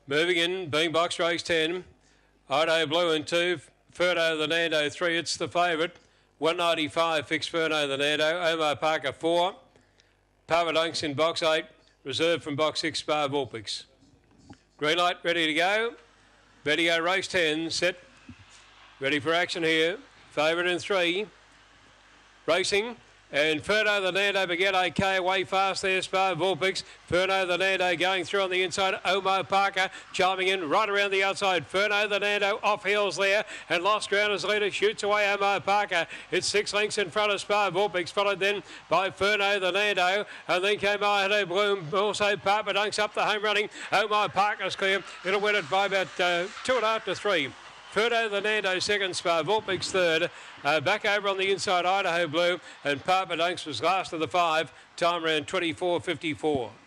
Moving in, being box race 10. Idaho Blue in 2. Ferno the Nando 3. It's the favourite. 195 fixed Ferno the Nando. Omar Parker 4. Papa Dunks in box 8. Reserved from box 6, Spa Vulpix. Green light, ready to go. Ready to go, race 10. Set. Ready for action here. Favourite in 3. Racing. And Ferno the Nando began okay, away fast there, Spa Vulpix. Ferno the Nando going through on the inside. Omar Parker chiming in right around the outside. Ferno the Nando off heels there and lost ground as leader. Shoots away Omar Parker. It's 6 lengths in front of Spa Vulpix, followed then by Ferno the Nando. And then came Idaho Bloom. Also Papa Dunks up the home running. Omar Parker's clear. It'll win it by about 2.5 to 3. Ferno the Nando second, Spa Vulpix third. Back over on the inside, Idaho Blue, and Papa Dunks was last of the 5. Time around 24.54.